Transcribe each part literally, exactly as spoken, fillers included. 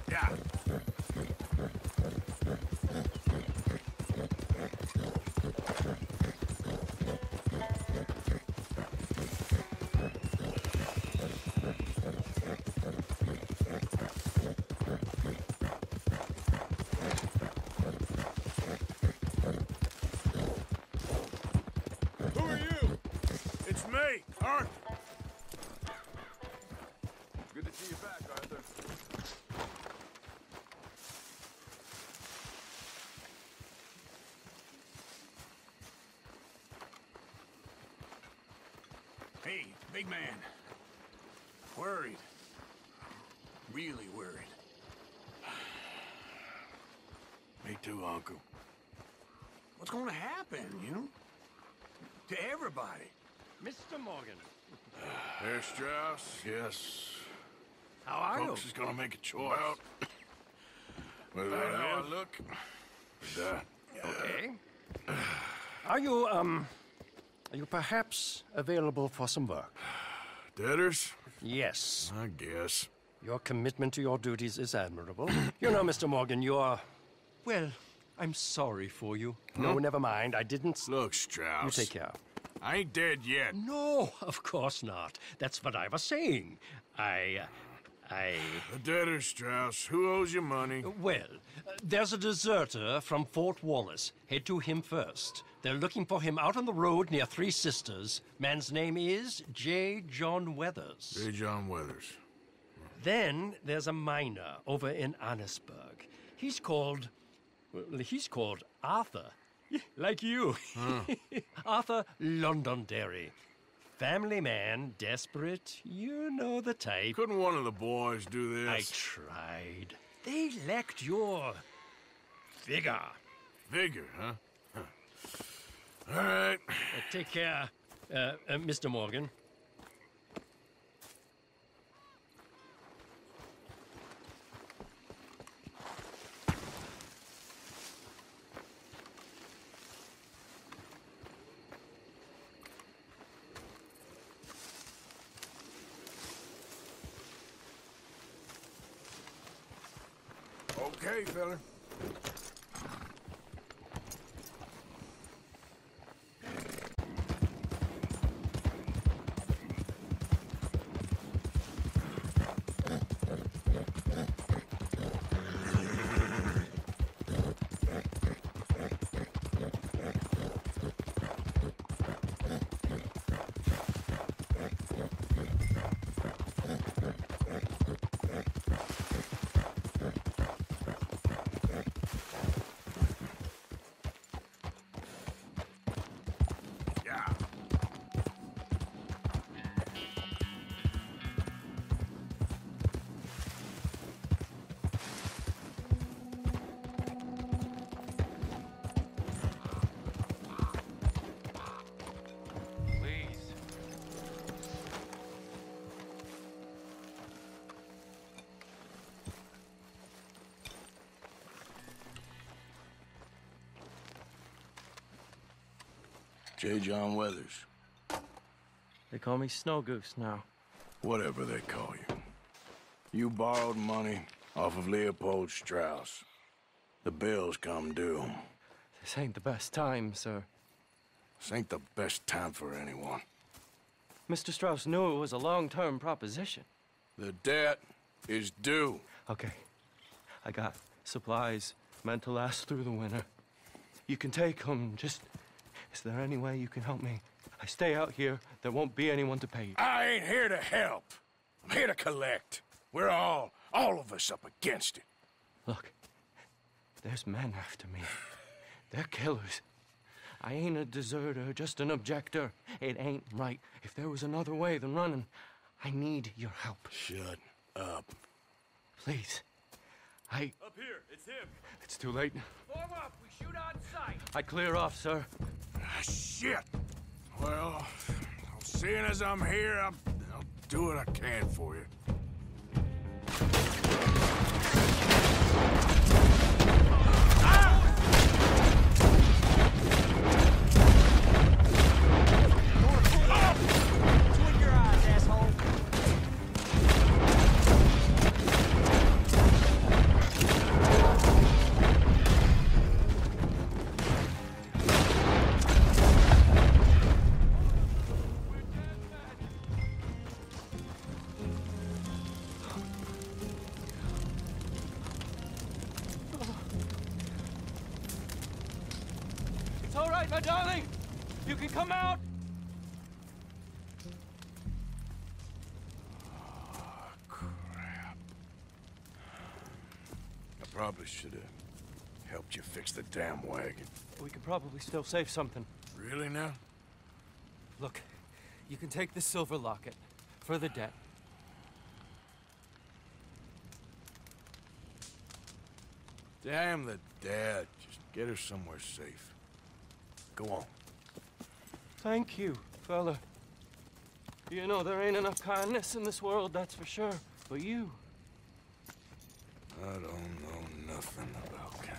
Yeah. Who are you? It's me, Arthur. Good to see you back, Arthur. Hey, big man. Worried. Really worried. Me too, Uncle. What's gonna happen, you know? To everybody. Mister Morgan. Herr Strauss, yes. How are Folks is gonna make a choice. Well, Whether I how I live. look, or die. you? Okay. Are you, um... Are you perhaps available for some work? Debtors? Yes. I guess. Your commitment to your duties is admirable. You know, Mister Morgan, you're... Well, I'm sorry for you. No, never mind. I didn't... Look, Strauss. You take care. I ain't dead yet. No, of course not. That's what I was saying. I... uh, I... The debtors, Strauss. Who owes you money? Well, uh, there's a deserter from Fort Wallace. Head to him first. They're looking for him out on the road near Three Sisters. Man's name is J. John Weathers. J. John Weathers. Then there's a miner over in Annesburg. He's called... Well, he's called Arthur. Like you. Arthur Londonderry. Family man, desperate. You know the type. Couldn't one of the boys do I this? tried. They lacked your... vigor. Vigor, huh? huh. All right. Uh, take care, uh, uh, Mister Morgan. Okay, fella. yeah. Please. J. John Weathers. They call me Snow Goose now. Whatever they call you. You borrowed money off of Leopold Strauss. The bills come due. This ain't the best time, sir. This ain't the best time for anyone. Mister Strauss knew it was a long-term proposition. The debt is due. Okay. I got supplies meant to last through the winter. You can take them. Just... Is there any way you can help me? I stay out here, there won't be anyone to pay you. I ain't here to help. I'm here to collect. We're all, all of us up against it. Look, there's men after me. They're killers. I ain't a deserter, just an objector. It ain't right. If there was another way than running, I need your help. Shut up. Please. I... Up here, it's him. It's too late. Form up. We shoot on sight. I clear off, sir. Ah, shit. Well, seeing as I'm here, I'll, I'll do what I can for you. Twin your eyes, asshole. right, my darling? You can come out. Oh, crap. I probably should have helped you fix the damn wagon. We could probably still save something. Really now? Look, you can take the silver locket for the debt. Damn the dad. Just get her somewhere safe. Go on. Thank you, fella. You know, there ain't enough kindness in this world, that's for sure. But you... I don't know nothing about kindness.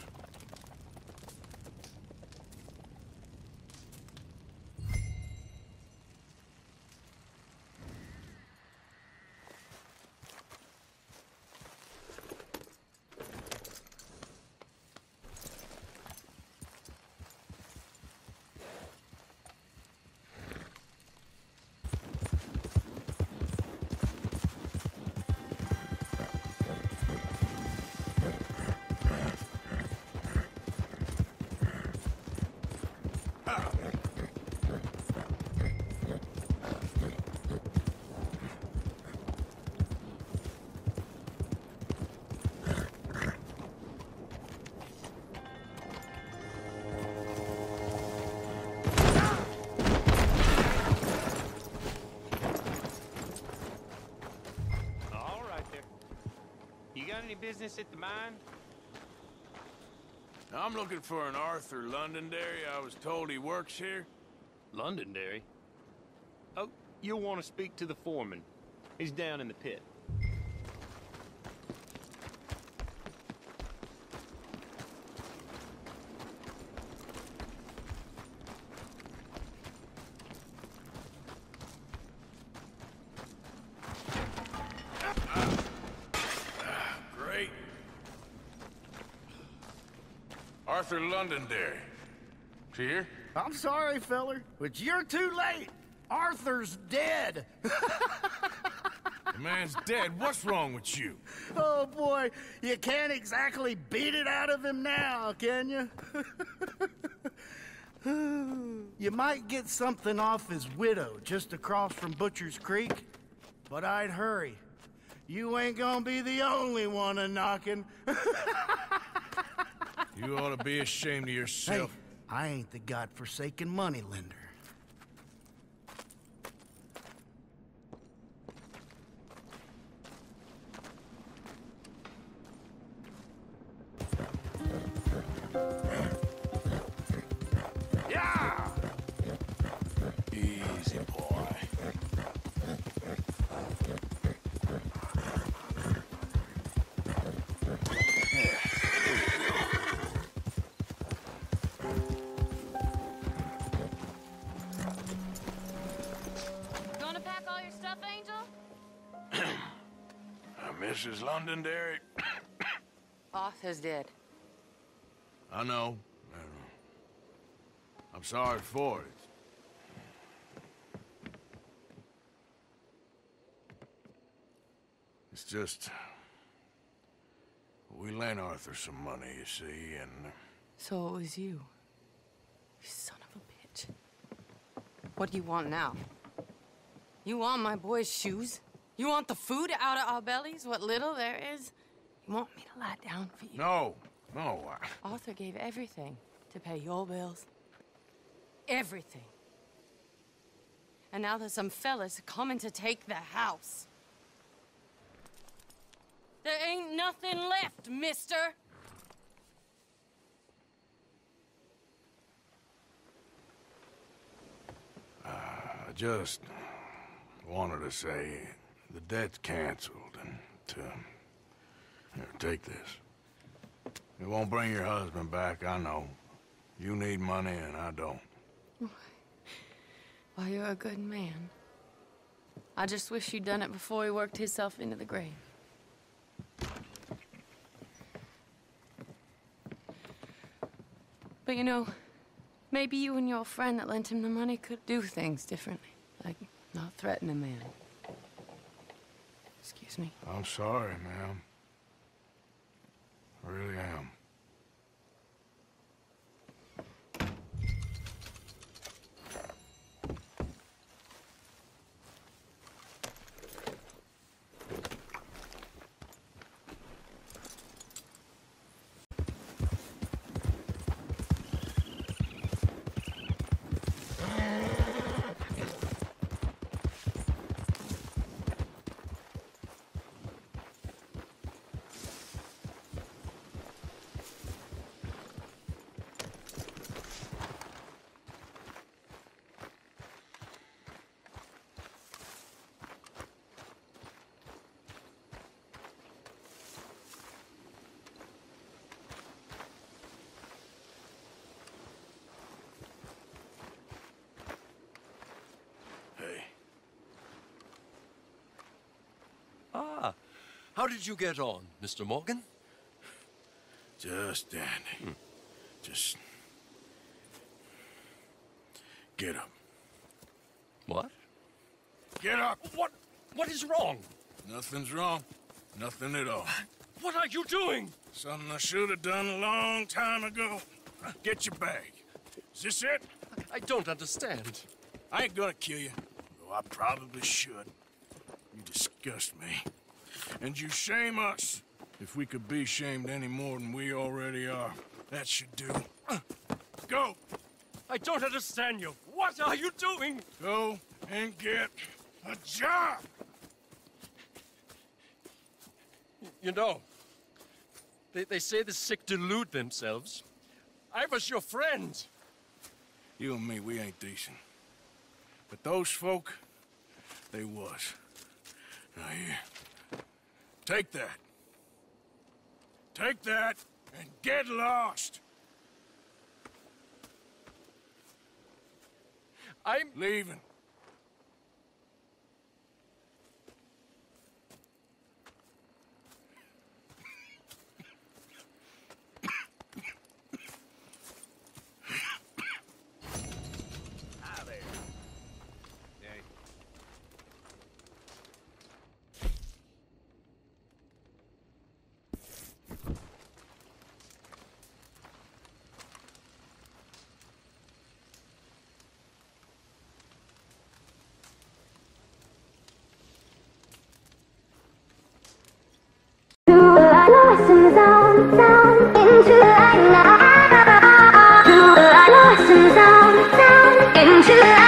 Any business at the mine? I'm looking for an Arthur Londonderry. I was told he works here. Londonderry? Oh, you'll want to speak to the foreman. He's down in the pit. Arthur Londonderry. Is he here? I'm sorry, feller, but you're too late. Arthur's dead. The man's dead. What's wrong with you? Oh, boy, you can't exactly beat it out of him now, can you? You might get something off his widow just across from Butcher's Creek, but I'd hurry. You ain't gonna be the only one a-knocking. You ought to be ashamed of yourself. Hey, I ain't the godforsaken moneylender. Yeah! Easy, boy. Missus Londonderry? Arthur's dead. I know. I know. I'm sorry for it. It's just... we lent Arthur some money, you see, and... So it was you. You son of a bitch. What do you want now? You want my boy's shoes? You want the food out of our bellies, what little there is? You want me to lie down for you? No, no. I... Arthur gave everything to pay your bills. Everything. And now there's some fellas coming to take the house. There ain't nothing left, mister. Uh, I just wanted to say the debt's canceled, and to... Here, take this. It won't bring your husband back, I know. You need money, and I don't. Well, you're a good man. I just wish you'd done it before he worked himself into the grave. But you know, maybe you and your friend that lent him the money could do things differently. Like, not threaten a man. Excuse me. I'm sorry, ma'am. I really am. How did you get on, Mister Morgan? Just dandy. Hmm. Just... get up. What? Get up! What? What is wrong? Nothing's wrong. Nothing at all. What are you doing? Something I should have done a long time ago. Get your bag. Is this it? I don't understand. I ain't gonna kill you, though I probably should. You disgust me. And you shame us. If we could be shamed any more than we already are, that should do. Go! I don't understand you. What are you doing? Go and get a job! You know, they, they say the sick delude themselves. I was your friend. You and me, we ain't decent. But those folk, they was. Now here, take that. Take that and get lost. I'm leaving. Into